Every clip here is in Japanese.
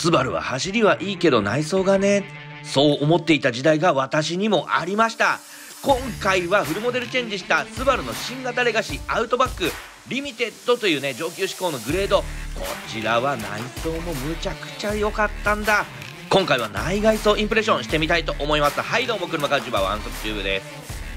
スバルは走りはいいけど内装がね、そう思っていた時代が私にもありました。今回はフルモデルチェンジしたスバルの新型レガシーアウトバックリミテッドというね、上級志向のグレード。こちらは内装もむちゃくちゃ良かったんだ。今回は内外装インプレッションしてみたいと思います。はいどうも、車からワンソクチューブです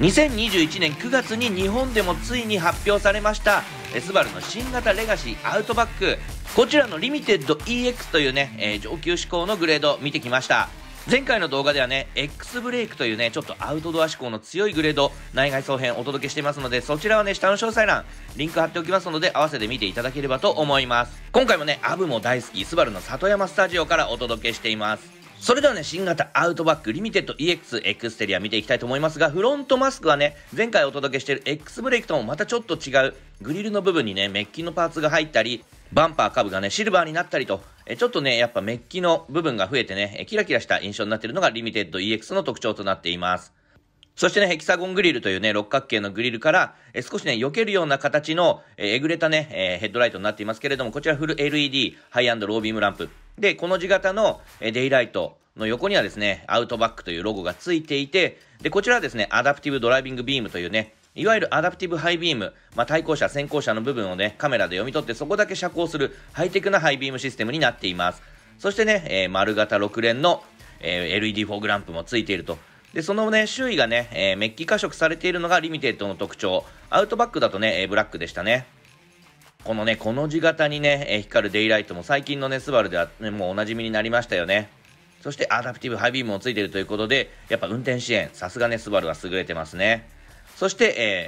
。2021年9月に日本でもついに発表されましたスバルの新型レガシーアウトバック。こちらのリミテッド EX というね、上級志向のグレード見てきました。前回の動画ではね X ブレークというね、ちょっとアウトドア志向の強いグレード内外装編お届けしていますので、そちらはね下の詳細欄リンク貼っておきますので、合わせて見ていただければと思います。今回もねアブも大好きスバルの里山スタジオからお届けしています。それではね、新型アウトバックリミテッド EX エクステリア見ていきたいと思いますが、フロントマスクはね、前回お届けしている X ブレークともまたちょっと違う、グリルの部分にね、メッキのパーツが入ったり、バンパー、カブがね、シルバーになったりと、ちょっとね、やっぱメッキの部分が増えてね、キラキラした印象になっているのがリミテッド EX の特徴となっています。そしてね、ヘキサゴングリルというね、六角形のグリルから、少しね、避けるような形の、えぐれたね、ヘッドライトになっていますけれども、こちらフル LED、ハイ&ロービームランプ。で、この字型の、デイライトの横にはですね、アウトバックというロゴがついていて、で、こちらはですね、アダプティブドライビングビームというね、いわゆるアダプティブハイビーム、対向車、先行車の部分をね、カメラで読み取ってそこだけ遮光するハイテクなハイビームシステムになっています。そしてね、丸型6連の、LED フォーグランプもついていると。で、そのね、周囲がね、メッキ化色されているのがリミテッドの特徴。アウトバックだとね、ブラックでしたね。このね、この字型にね、光るデイライトも最近のね、スバルでは、ね、もうおなじみになりましたよね。そしてアダプティブハイビームもついているということで、やっぱ運転支援、さすがね、スバルは優れてますね。そして、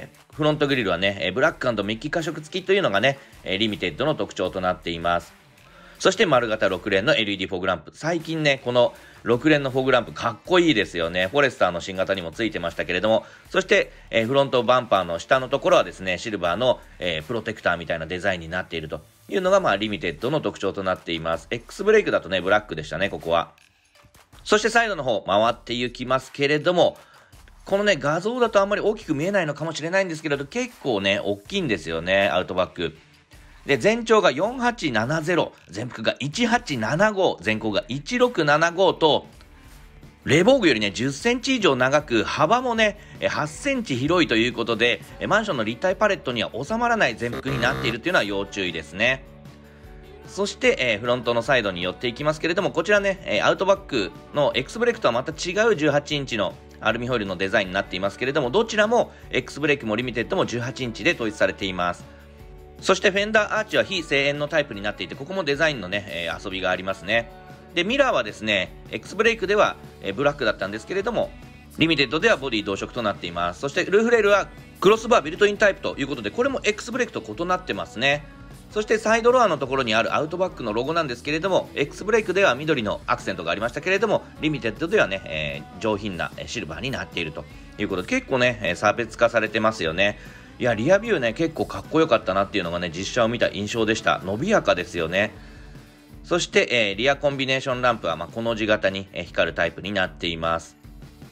フロントグリルはね、ブラック&メッキ化色付きというのがね、リミテッドの特徴となっています。そして丸型6連の LED フォグランプ。最近ね、この6連のフォグランプかっこいいですよね。フォレスターの新型にもついてましたけれども、そして、フロントバンパーの下のところはですね、シルバーの、プロテクターみたいなデザインになっているというのが、リミテッドの特徴となっています。X ブレークだとね、ブラックでしたね、ここは。そしてサイドの方、回っていきますけれども、このね、画像だとあんまり大きく見えないのかもしれないんですけれど、結構ね、大きいんですよね、アウトバック。で、全長が4870、全幅が1875、前高が1675と、レボーグよりね、10センチ以上長く、幅もね、8センチ広いということで、マンションの立体パレットには収まらない全幅になっているというのは要注意ですね。そして、フロントのサイドに寄っていきますけれども、こちらね、アウトバックの X ブレークとはまた違う18インチのアルミホイルのデザインになっていますけれども、どちらも X ブレークもリミテッドも18インチで統一されています。そしてフェンダーアーチは非声援のタイプになっていて、ここもデザインのね、遊びがありますね。で、ミラーはですね、X ブレークでは、ブラックだったんですけれども、リミテッドではボディ同色となっています。そしてルーフレールはクロスバービルトインタイプということで、これも X ブレークと異なってますね。そしてサイドロアのところにあるアウトバックのロゴなんですけれども、X ブレークでは緑のアクセントがありましたけれども、リミテッドではね、上品なシルバーになっているということで、結構ね、差別化されてますよね。いや、リアビューね、結構かっこよかったなっていうのがね、実写を見た印象でした。伸びやかですよね。そして、リアコンビネーションランプは、この字型に、光るタイプになっています。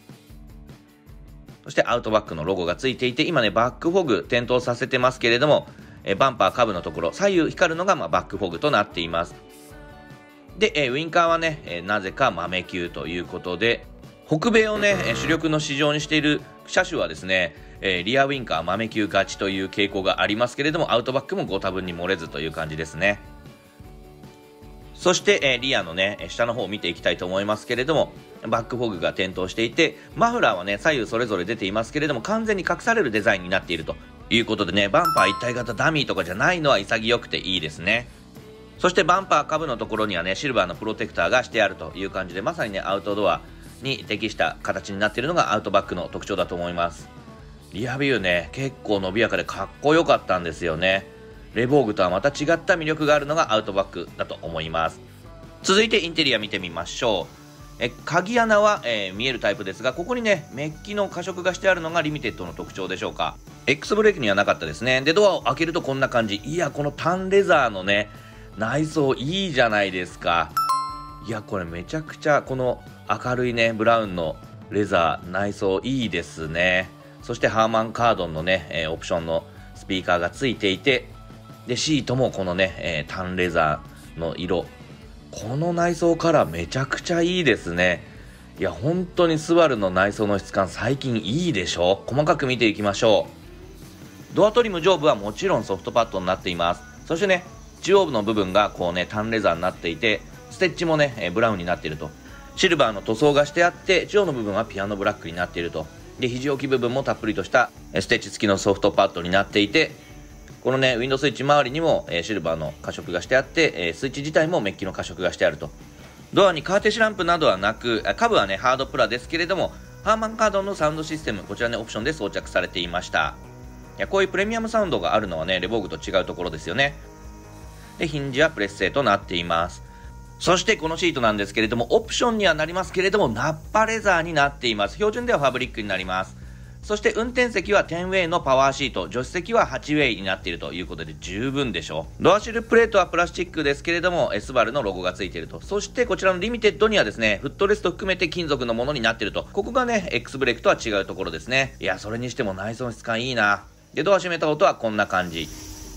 そしてアウトバックのロゴがついていて、今ね、バックフォグ点灯させてますけれども、バンパー、カブのところ、左右光るのが、バックフォグとなっています。で、ウインカーはね、なぜか豆球ということで、北米をね、主力の市場にしている車種はですね、リアウインカー豆球勝ちという傾向がありますけれども、アウトバックもご多分に漏れずという感じですね。そして、リアのね、下の方を見ていきたいと思いますけれども、バックフォグが点灯していて、マフラーはね、左右それぞれ出ていますけれども、完全に隠されるデザインになっているということでね、バンパー一体型ダミーとかじゃないのは潔くていいですね。そしてバンパー、カブのところにはね、シルバーのプロテクターがしてあるという感じで、まさにね、アウトドアに適した形になっているのがアウトバックの特徴だと思います。リアビューね、結構伸びやかでかっこよかったんですよね。レボーグとはまた違った魅力があるのがアウトバックだと思います。続いてインテリア見てみましょう。鍵穴は、見えるタイプですが、ここにね、メッキの過色がしてあるのがリミテッドの特徴でしょうか。X ブレーキにはなかったですね。で、ドアを開けるとこんな感じ。いや、このタンレザーのね、内装いいじゃないですか。いや、これめちゃくちゃこの明るいね、ブラウンのレザー、内装いいですね。そしてハーマンカードンのね、オプションのスピーカーがついていて、で、シートもこのね、タンレザーの色この内装カラーめちゃくちゃいいですね。いや、本当にスバルの内装の質感最近いいでしょ。細かく見ていきましょう。ドアトリム上部はもちろんソフトパッドになっています。そしてね、中央部の部分がこうね、タンレザーになっていて、ステッチもね、ブラウンになっていると。シルバーの塗装がしてあって、中央の部分はピアノブラックになっていると。で、肘置き部分もたっぷりとしたステッチ付きのソフトパッドになっていて、このね、ウィンドウスイッチ周りにもシルバーの加色がしてあって、スイッチ自体もメッキの加色がしてあると。ドアにカーテシランプなどはなく、下部はね、ハードプラですけれども、ハーマンカードンのサウンドシステム、こちらね、オプションで装着されていました。いや、こういうプレミアムサウンドがあるのはね、レボーグと違うところですよね。で、ヒンジはプレス製となっています。そしてこのシートなんですけれども、オプションにはなりますけれども、ナッパレザーになっています。標準ではファブリックになります。そして運転席は 10way のパワーシート、助手席は 8way になっているということで十分でしょう。ドアシルプレートはプラスチックですけれども、スバルのロゴがついていると。そしてこちらのリミテッドにはですね、フットレスト含めて金属のものになっていると。ここがね、X ブレークとは違うところですね。いや、それにしても内装の質感いいな。で、ドア閉めた音はこんな感じ。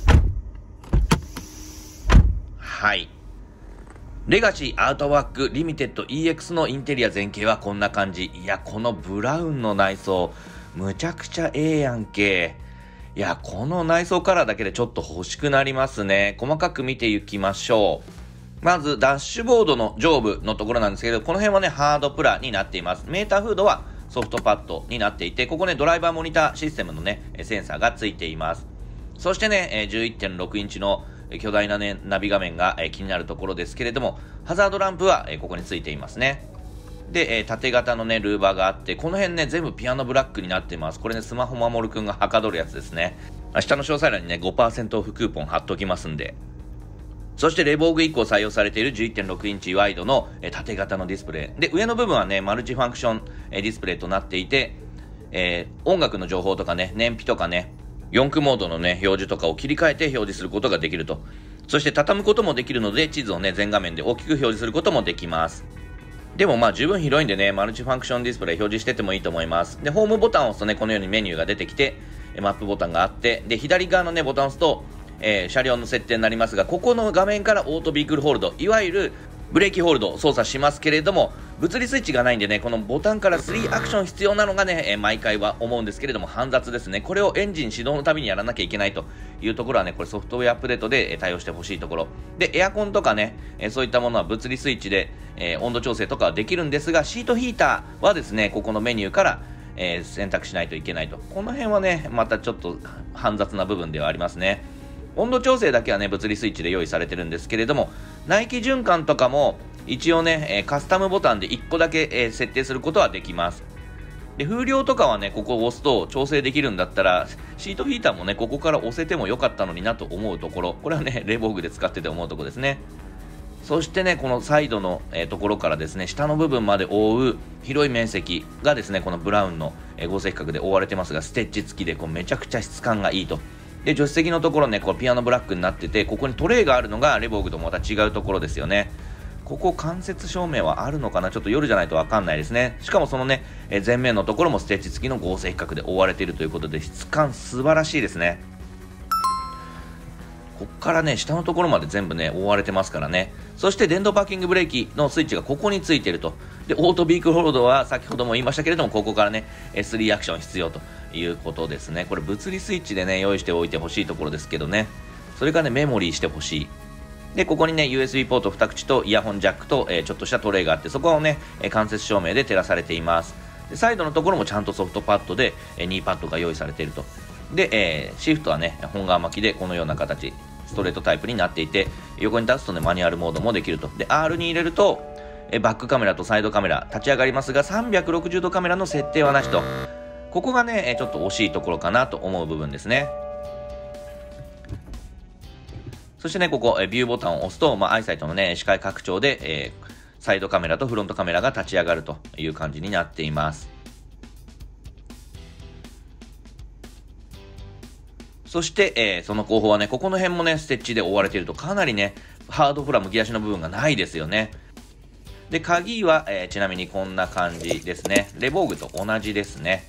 はい。レガシーアウトバックリミテッド EX のインテリア前景はこんな感じ。いや、このブラウンの内装、むちゃくちゃええやんけ。いや、この内装カラーだけでちょっと欲しくなりますね。細かく見ていきましょう。まず、ダッシュボードの上部のところなんですけど、この辺はね、ハードプラになっています。メーターフードはソフトパッドになっていて、ここね、ドライバーモニターシステムのね、センサーがついています。そしてね、11.6 インチの巨大なね、ナビ画面が気になるところですけれども、ハザードランプはここについていますね。で、縦型のね、ルーバーがあって、この辺ね、全部ピアノブラックになっています。これね、スマホ守るくんがはかどるやつですね。下の詳細欄にね、5% オフクーポン貼っときますんで。そしてレボーグ以降採用されている 11.6 インチワイドの縦型のディスプレイ。で、上の部分はね、マルチファンクションディスプレイとなっていて、音楽の情報とかね、燃費とかね、4駆モードのね、表示とかを切り替えて表示することができると。そして畳むこともできるので、地図をね、全画面で大きく表示することもできます。でもまあ十分広いんでね、マルチファンクションディスプレイ表示しててもいいと思います。で、ホームボタンを押すとね、このようにメニューが出てきて、マップボタンがあって、で、左側のね、ボタンを押すと、車両の設定になりますが、ここの画面からオートビークルホールド、いわゆるブレーキホールドを操作しますけれども、物理スイッチがないんでね、このボタンから3アクション必要なのがね、毎回は思うんですけれども、煩雑ですね。これをエンジン始動のたびにやらなきゃいけないというところはね、これソフトウェアアップデートで対応してほしいところ。で、エアコンとかね、そういったものは物理スイッチで、温度調整とかはできるんですが、シートヒーターはですね、ここのメニューから、選択しないといけないと。この辺はね、またちょっと煩雑な部分ではありますね。温度調整だけはね、物理スイッチで用意されてるんですけれども、内気循環とかも一応ね、カスタムボタンで1個だけ、設定することはできます。で、風量とかはね、ここを押すと調整できるんだったら、シートヒーターもね、ここから押せてもよかったのになと思うところ、これはね、レボーグで使ってて思うところですね。そしてね、このサイドの、ところからですね、下の部分まで覆う広い面積がですね、このブラウンの、合成比較で覆われてますが、ステッチ付きでこうめちゃくちゃ質感がいいと。で、助手席のところね、こうピアノブラックになってて、ここにトレイがあるのがレボーグとまた違うところですよね。ここ間接照明はあるのかな、ちょっと夜じゃないとわかんないですね。しかもそのね、前面のところもステッチ付きの合成比較で覆われているということで、質感素晴らしいですね。こっからね、下のところまで全部ね、覆われてますからね。そして電動パーキングブレーキのスイッチがここについていると。で、オートビークルホールドは先ほども言いましたけれども、ここからね、3アクション必要ということですね。これ物理スイッチでね、用意しておいてほしいところですけどね。それからね、メモリーしてほしい。で、ここにね、USB ポート2口とイヤホンジャックと、ちょっとしたトレイがあって、そこをね、間接照明で照らされています。で、サイドのところもちゃんとソフトパッドで、2パッドが用意されていると。で、シフトはね、本革巻きでこのような形、ストレートタイプになっていて、横に立つとね、マニュアルモードもできると。で、R に入れると、バックカメラとサイドカメラ立ち上がりますが、360度カメラの設定はなしと。ここがね、ちょっと惜しいところかなと思う部分ですね。そしてね、ここ、ビューボタンを押すと、アイサイトのね、視界拡張で、サイドカメラとフロントカメラが立ち上がるという感じになっています。そして、その後方はね、ここの辺もね、ステッチで覆われていると、かなりね、ハードフラむき出しの部分がないですよね。で、鍵は、ちなみにこんな感じですね。レボーグと同じですね。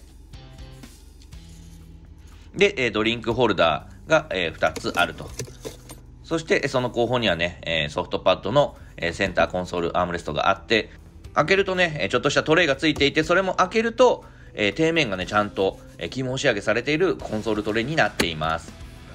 で、ドリンクホルダーが、2つあると。そして、その後方にはね、ソフトパッドのセンターコンソールアームレストがあって、開けるとね、ちょっとしたトレイがついていて、それも開けると、底面がね、ちゃんと、起毛仕上げされているコンソールトレイになっています。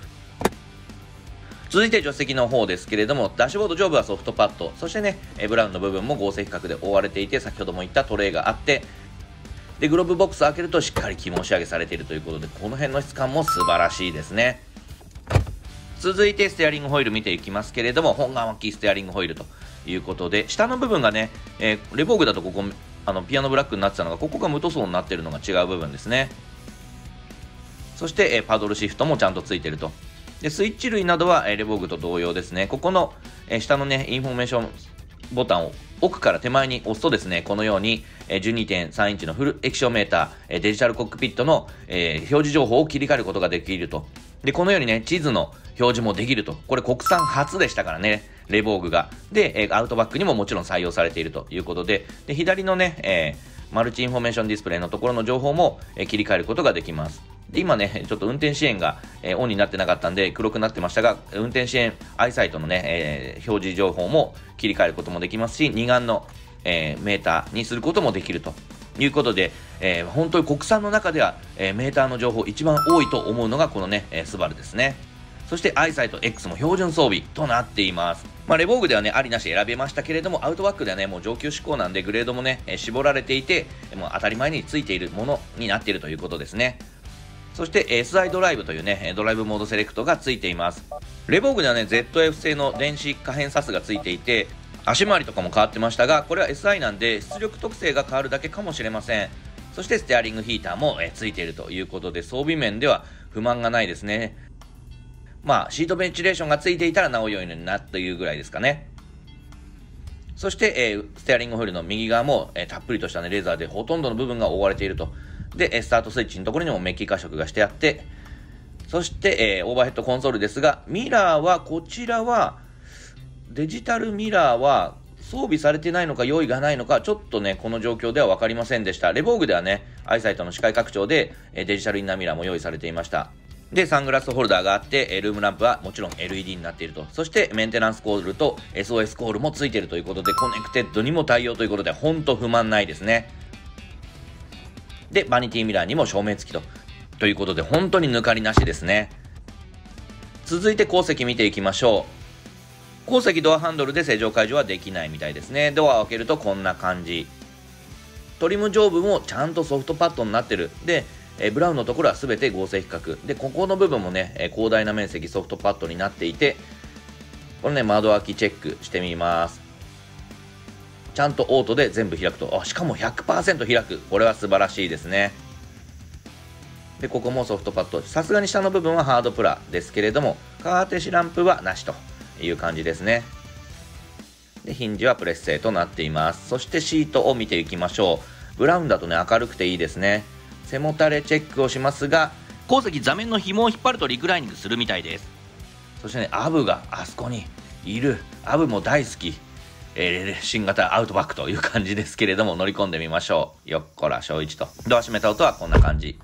続いて助手席の方ですけれども、ダッシュボード上部はソフトパッド、そしてね、ブラウンの部分も合成比較で覆われていて、先ほども言ったトレイがあって、で、グローブボックスを開けるとしっかり起毛仕上げされているということで、この辺の質感も素晴らしいですね。続いてステアリングホイール見ていきますけれども、本革巻きステアリングホイールということで、下の部分がね、レボーグだとここ、ピアノブラックになってたのが、ここが無塗装になっているのが違う部分ですね。そして、パドルシフトもちゃんとついていると。で、スイッチ類などは、レボーグと同様ですね。ここの、下のね、インフォメーションボタンを奥から手前に押すとですね、このように 12.3 インチのフル液晶メーター、デジタルコックピットの表示情報を切り替えることができると。で、このようにね、地図の表示もできると。これ国産初でしたからね、レボーグが。で、アウトバックにももちろん採用されているということで、で、左のね、マルチインフォメーションディスプレイのところの情報も切り替えることができます。で、今ね、ちょっと運転支援がオンになってなかったんで黒くなってましたが、運転支援アイサイトのね、表示情報も切り替えることもできますし、二眼の、メーターにすることもできるということで、本当に国産の中では、メーターの情報一番多いと思うのがこのね、スバルですね。そしてアイサイト X も標準装備となっています。レボーグではね、ありなし選べましたけれども、アウトバックではね、もう上級志向なんでグレードもね、絞られていて、もう当たり前についているものになっているということですね。そして SI ドライブというね、ドライブモードセレクトがついています。レボーグではね、ZF 製の電子可変サスがついていて、足回りとかも変わってましたが、これは SI なんで出力特性が変わるだけかもしれません。そしてステアリングヒーターもついているということで、装備面では不満がないですね。シートベンチレーションがついていたらなお良いのになというぐらいですかね。そして、ステアリングホイールの右側も、たっぷりとした、ね、レーザーでほとんどの部分が覆われていると。で、スタートスイッチのところにもメッキ加色がしてあって、そして、オーバーヘッドコンソールですが、ミラーは、こちらは、デジタルミラーは装備されてないのか用意がないのか、ちょっとね、この状況では分かりませんでした。レボーグではね、アイサイトの視界拡張で、デジタルインナーミラーも用意されていました。で、サングラスホルダーがあって、ルームランプはもちろん LED になっていると。そして、メンテナンスコールと SOS コールもついているということで、コネクテッドにも対応ということで、ほんと不満ないですね。で、バニティミラーにも照明付きということで、本当に抜かりなしですね。続いて、後席見ていきましょう。後席ドアハンドルで正常解除はできないみたいですね。ドアを開けるとこんな感じ。トリム上部もちゃんとソフトパッドになってる。で、ブラウンのところは全て合成比較。で、ここの部分もね、広大な面積ソフトパッドになっていて、これね、窓開きチェックしてみます。ちゃんとオートで全部開くと、しかも 100% 開く。これは素晴らしいですね。で、ここもソフトパッド。さすがに下の部分はハードプラですけれども、カーテシランプはなしという感じですね。で、ヒンジはプレス製となっています。そしてシートを見ていきましょう。ブラウンだとね、明るくていいですね。背もたれチェックをしますが、後席座面の紐を引っ張るとリクライニングするみたいです。そしてね、アブがあそこにいる。アブも大好き。新型アウトバックという感じですけれども、乗り込んでみましょう。よっこら、小一と。ドア閉めた音はこんな感じ。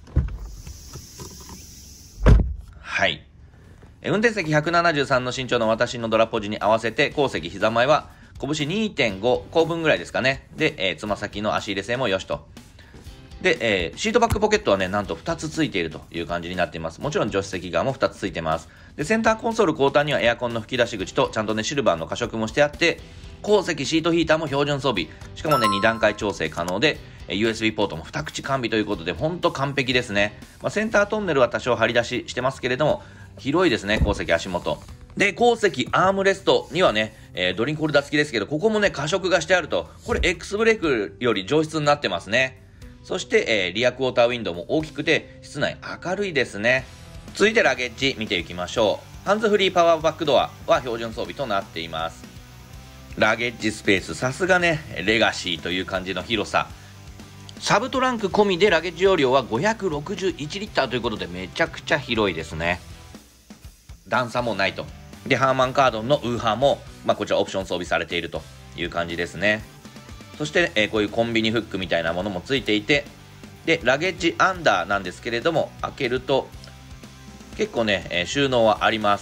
はい。運転席173の身長の私のドラポジに合わせて、後席膝前は拳 2.5 公分ぐらいですかね。で、つま先の足入れ性もよしと。で、シートバックポケットはね、なんと2つついているという感じになっています。もちろん助手席側も2つついてます。で、センターコンソール後端にはエアコンの吹き出し口と、ちゃんとね、シルバーの加色もしてあって、後席シートヒーターも標準装備。しかもね、2段階調整可能で、USB ポートも2口完備ということで、ほんと完璧ですね。センタートンネルは多少張り出ししてますけれども、広いですね、後席足元。で、後席アームレストにはね、ドリンクホルダー付きですけど、ここもね、加色がしてあると、これ X ブレークより上質になってますね。そして、リアクォーターウィンドウも大きくて、室内明るいですね。続いてラゲッジ見ていきましょう。ハンズフリーパワーバックドアは標準装備となっています。ラゲッジスペース、さすがね、レガシーという感じの広さ。サブトランク込みでラゲッジ容量は561リッターということで、めちゃくちゃ広いですね。段差もないと。で、ハーマンカードンのウーハーも、こちらオプション装備されているという感じですね。そして、こういうコンビニフックみたいなものもついていて、で、ラゲッジアンダーなんですけれども、開けると結構ね、収納はあります。そ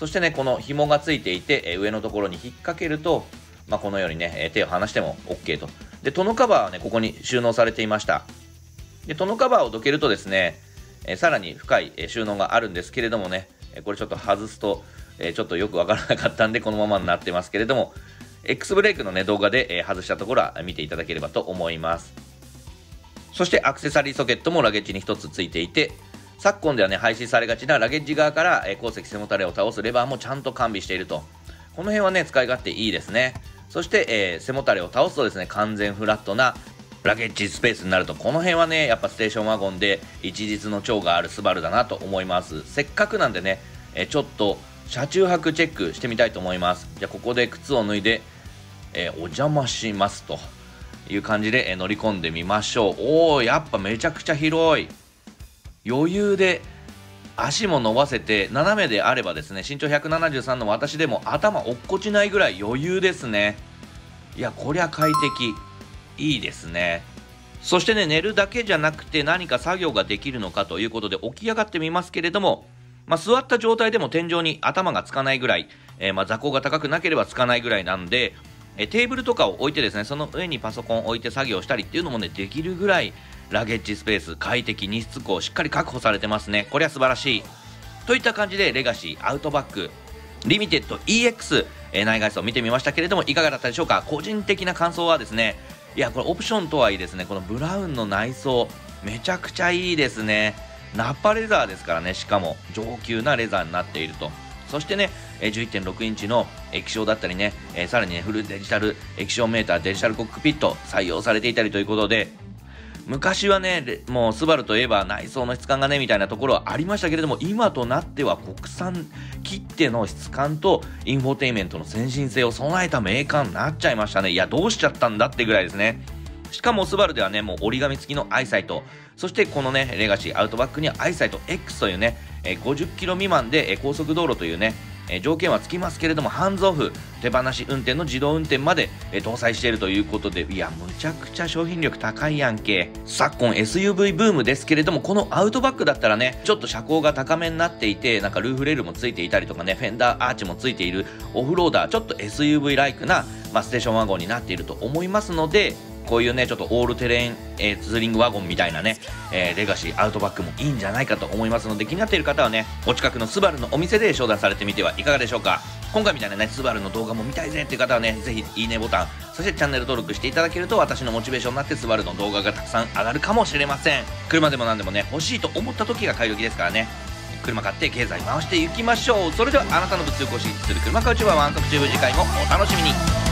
そしてね、この紐がついていて、上のところに引っ掛けると、このようにね、手を離しても OK と。で、トノカバーはね、ここに収納されていました。で、トノカバーをどけるとですね、さらに深い収納があるんですけれどもね、これちょっと外すと、ちょっとよくわからなかったんで、このままになってますけれども、X ブレイクのね、動画で外したところは見ていただければと思います。そしてアクセサリーソケットもラゲッジに1つついていて、昨今ではね、廃止されがちなラゲッジ側から、鉱石背もたれを倒すレバーもちゃんと完備していると。この辺はね、使い勝手いいですね。そして、背もたれを倒すとですね、完全フラットなラゲッジスペースになると。この辺はね、やっぱステーションワゴンで一日の長があるスバルだなと思います。せっかくなんでね、ちょっと車中泊チェックしてみたいと思います。じゃあここで靴を脱いで、お邪魔しますという感じで、乗り込んでみましょう。おー、やっぱめちゃくちゃ広い。余裕で足も伸ばせて、斜めであればですね、身長173の私でも頭落っこちないぐらい余裕ですね。いや、こりゃ快適。いいですね。そしてね、寝るだけじゃなくて何か作業ができるのかということで起き上がってみますけれども、座った状態でも天井に頭がつかないぐらい、座高が高くなければつかないぐらいなんで、テーブルとかを置いてですね、その上にパソコンを置いて作業したりっていうのもね、できるぐらいラゲッジスペース、快適、荷室高しっかり確保されてますね。これは素晴らしい。といった感じで、レガシー、アウトバック、リミテッド EX、内外装を見てみましたけれども、いかがだったでしょうか。個人的な感想はですね、いや、これオプションとはいえですね、このブラウンの内装、めちゃくちゃいいですね。ナッパレザーですからね、しかも上級なレザーになっていると。そしてね、11.6 インチの液晶だったりね、さらにね、フルデジタル液晶メーター、デジタルコックピット採用されていたりということで、昔はね、もうスバルといえば内装の質感がねみたいなところはありましたけれども、今となっては国産切手の質感とインフォテインメントの先進性を備えたメーカーになっちゃいましたね。いや、どうしちゃったんだってぐらいですね。しかもスバルではね、もう折り紙付きのアイサイト、そしてこのね、レガシーアウトバックにはアイサイト X というね、50キロ未満で高速道路というね、条件はつきますけれども、ハンズオフ、手放し運転の自動運転まで搭載しているということで、いや、むちゃくちゃ商品力高いやんけ。昨今 SUV ブームですけれども、このアウトバックだったらね、ちょっと車高が高めになっていて、なんかルーフレールもついていたりとかね、フェンダーアーチもついているオフローダー、ちょっと SUV ライクな、ステーションワゴンになっていると思いますので、こういうね、ちょっとオールテレーン、ツーリングワゴンみたいなね、レガシーアウトバックもいいんじゃないかと思いますので、気になっている方はね、お近くのスバルのお店で商談されてみてはいかがでしょうか。今回みたいなね、スバルの動画も見たいぜっていう方はね、ぜひいいねボタン、そしてチャンネル登録していただけると私のモチベーションになってスバルの動画がたくさん上がるかもしれません。車でも何でもね、欲しいと思った時が買い時ですからね。車買って経済回していきましょう。それではあなたの物欲を刺激する車買うチューバーワントクチューブ、次回もお楽しみに。